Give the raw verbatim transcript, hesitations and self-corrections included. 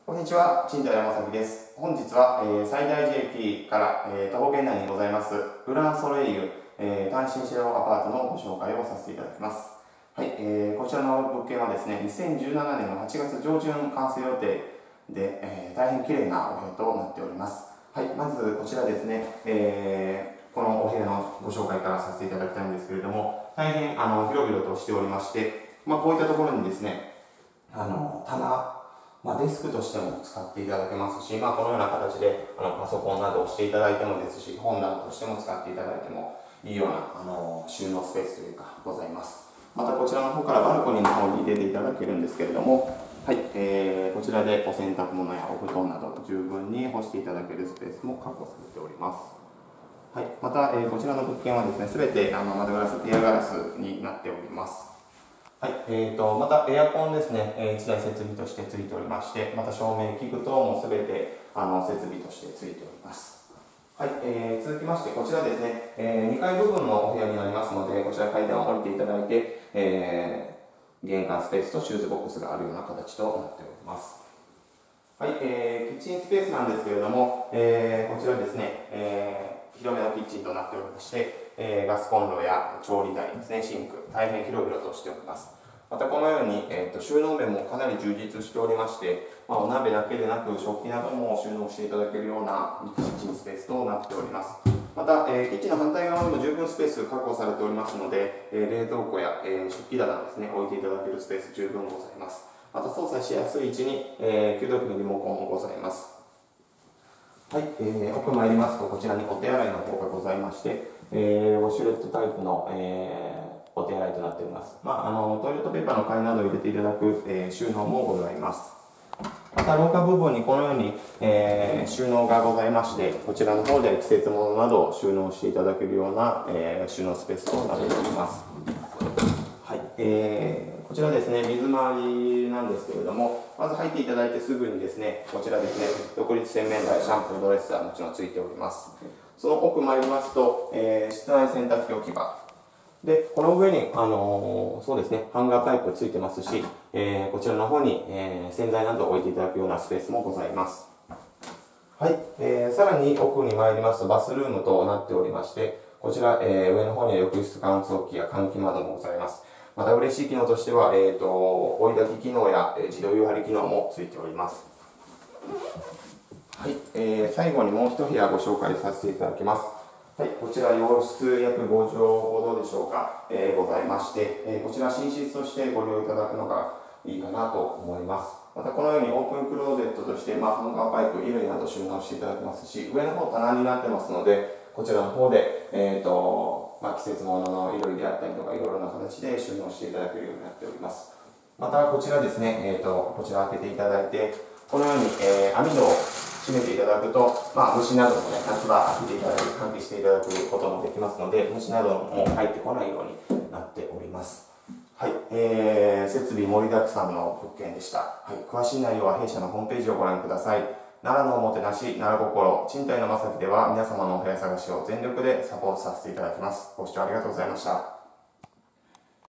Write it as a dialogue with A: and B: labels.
A: こんにちは、陳田山崎です。本日は、えー、最大寺駅から、えー、徒歩圏内にございますグランソレイユ、えー、単身シェアアパートのご紹介をさせていただきます。はい、えー、こちらの物件はですね、にせんじゅうななねんのはちがつ上旬完成予定で、えー、大変綺麗なお部屋となっております。はい、まずこちらですね、えー、このお部屋のご紹介からさせていただきたいんですけれども、大変あの広々としておりまして、まあ、こういったところにですね、あの棚、まあ、デスクとしても使っていただけますし、まあ、このような形であのパソコンなどをしていただいてもですし、本棚としても使っていただいてもいいようなあの収納スペースというかございます。またこちらの方からバルコニーの方に出ていただけるんですけれども、はい、えー、こちらでお洗濯物やお布団など十分に干していただけるスペースも確保されております。はい、また、えー、こちらの物件はですね、すべてあの窓ガラス、ピアガラスになっております。はい、えーと、またエアコンですね、えー、いちだい設備としてついておりまして、また照明器具等もすべてあの設備としてついております。はい、えー、続きましてこちらですね、えー、にかい部分のお部屋になりますので、こちら階段を降りていただいて、えー、玄関スペースとシューズボックスがあるような形となっております。はい、えー、キッチンスペースなんですけれども、えー、こちらですね、えー、広めのキッチンとなっておりまして、えー、ガスコンロや調理台ですね、シンク、大変広々としております。またこのように、えー、と収納面もかなり充実しておりまして、まあ、お鍋だけでなく食器なども収納していただけるようなキッチンスペースとなっております。また、えー、キッチンの反対側にも十分スペース確保されておりますので、えー、冷蔵庫や、えー、食器棚ですね、置いていただけるスペース十分ございます。また操作しやすい位置に、えー、給湯器のリモコンもございます。はい、えー、奥参りますと、こちらにお手洗いの方がございまして、えー、ウォシュレットタイプの、えー、お手洗いとなっております。まあ、あのトイレットペーパーの貝などを入れていただく、えー、収納もございます。また廊下部分にこのように、えー、収納がございまして、こちらの方で季節物などを収納していただけるような、えー、収納スペースとなっております。はい、えーこちらですね、水回りなんですけれども、まず入っていただいてすぐにですね、こちらですね、独立洗面台、シャンプー、ドレッサーもちろんついております。その奥参りますと、えー、室内洗濯機置き場。で、この上に、あのー、そうですね、ハンガーパイプついてますし、えー、こちらの方に、えー、洗剤などを置いていただくようなスペースもございます。はい、えー、さらに奥に参りますと、バスルームとなっておりまして、こちら、えー、上の方には浴室乾燥機や換気窓もございます。また嬉しい機能としては、えーと、追い焚き機能や、えー、自動湯張り機能もついております。はい、えー、最後にもう一部屋ご紹介させていただきます。はい、こちら洋室約ごじょうほどでしょうか、えー、ございまして、えー、こちら寝室としてご利用いただくのがいいかなと思います。またこのようにオープンクローゼットとして、まあ、ハンガーパイプ、衣類など収納していただけますし、上の方棚になってますので、こちらの方で、えーとまあ、季節物の衣類であったりとかいろいろな形で収納していただけるようになっております。またこちらですね、えーとこちら開けていただいて、このように、えー、網戸を閉めていただくと、まあ、虫などもね、夏場開けていただく、換気していただくこともできますので、虫なども入ってこないようになっております。はい、えー、設備盛りだくさんの物件でした。はい、詳しい内容は弊社のホームページをご覧ください。奈良のおもてなし、奈良心、賃貸のまさきでは皆様のお部屋探しを全力でサポートさせていただきます。ご視聴ありがとうございました。